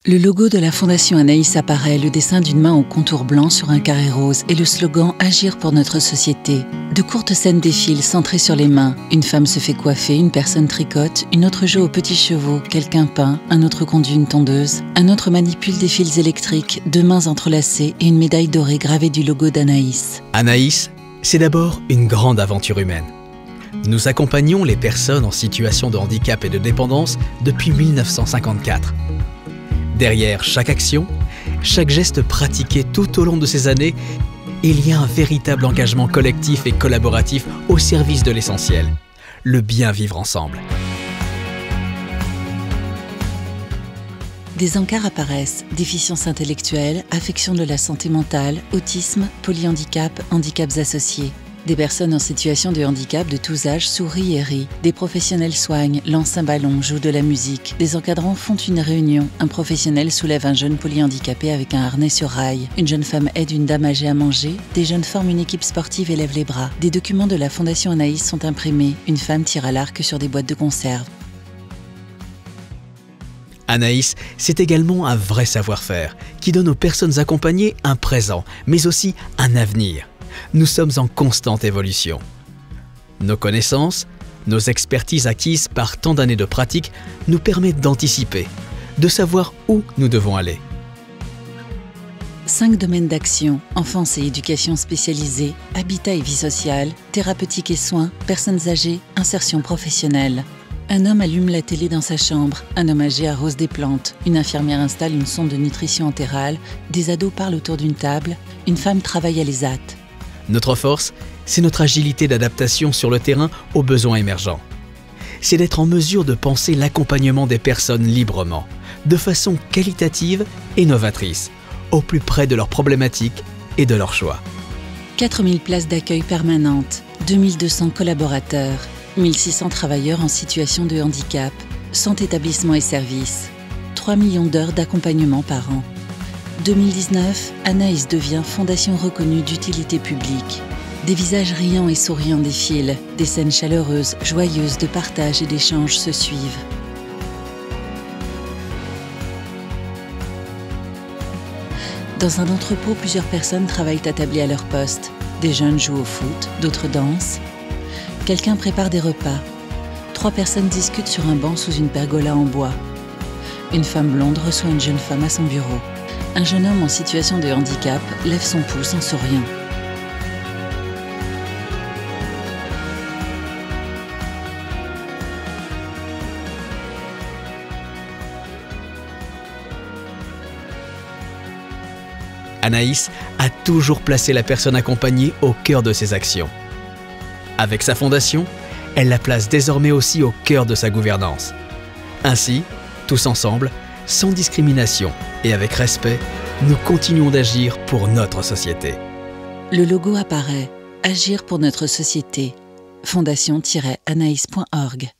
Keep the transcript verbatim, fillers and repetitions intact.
Le logo de la Fondation Anaïs apparaît, le dessin d'une main au contour blanc sur un carré rose et le slogan « Agir pour notre société ». De courtes scènes défilent centrées sur les mains. Une femme se fait coiffer, une personne tricote, une autre joue aux petits chevaux, quelqu'un peint, un autre conduit une tondeuse, un autre manipule des fils électriques, deux mains entrelacées et une médaille dorée gravée du logo d'Anaïs. Anaïs, c'est d'abord une grande aventure humaine. Nous accompagnons les personnes en situation de handicap et de dépendance depuis mille neuf cent cinquante-quatre. Derrière chaque action, chaque geste pratiqué tout au long de ces années, il y a un véritable engagement collectif et collaboratif au service de l'essentiel, le bien vivre ensemble. Des encarts apparaissent, déficience intellectuelle, affection de la santé mentale, autisme, polyhandicap, handicaps associés. Des personnes en situation de handicap de tous âges sourient et rient. Des professionnels soignent, lancent un ballon, jouent de la musique. Des encadrants font une réunion. Un professionnel soulève un jeune polyhandicapé avec un harnais sur rail. Une jeune femme aide une dame âgée à manger. Des jeunes forment une équipe sportive et lèvent les bras. Des documents de la Fondation Anaïs sont imprimés. Une femme tire à l'arc sur des boîtes de conserve. Anaïs, c'est également un vrai savoir-faire qui donne aux personnes accompagnées un présent, mais aussi un avenir. Nous sommes en constante évolution. Nos connaissances, nos expertises acquises par tant d'années de pratique nous permettent d'anticiper, de savoir où nous devons aller. Cinq domaines d'action, enfance et éducation spécialisée, habitat et vie sociale, thérapeutique et soins, personnes âgées, insertion professionnelle. Un homme allume la télé dans sa chambre, un homme âgé arrose des plantes, une infirmière installe une sonde de nutrition entérale, des ados parlent autour d'une table, une femme travaille à l'ESAT. Notre force, c'est notre agilité d'adaptation sur le terrain aux besoins émergents. C'est d'être en mesure de penser l'accompagnement des personnes librement, de façon qualitative et novatrice, au plus près de leurs problématiques et de leurs choix. quatre mille places d'accueil permanentes, deux mille deux cents collaborateurs, mille six cents travailleurs en situation de handicap, cent établissements et services, trois millions d'heures d'accompagnement par an. deux mille dix-neuf, Anaïs devient fondation reconnue d'utilité publique. Des visages riants et souriants défilent, des scènes chaleureuses, joyeuses de partage et d'échange se suivent. Dans un entrepôt, plusieurs personnes travaillent attablées à leur poste. Des jeunes jouent au foot, d'autres dansent. Quelqu'un prépare des repas. Trois personnes discutent sur un banc sous une pergola en bois. Une femme blonde reçoit une jeune femme à son bureau. Un jeune homme en situation de handicap lève son pouce en souriant. Anaïs a toujours placé la personne accompagnée au cœur de ses actions. Avec sa fondation, elle la place désormais aussi au cœur de sa gouvernance. Ainsi, tous ensemble, sans discrimination et avec respect, nous continuons d'agir pour notre société. Le logo apparaît. Agir pour notre société. fondation tiret anaïs point org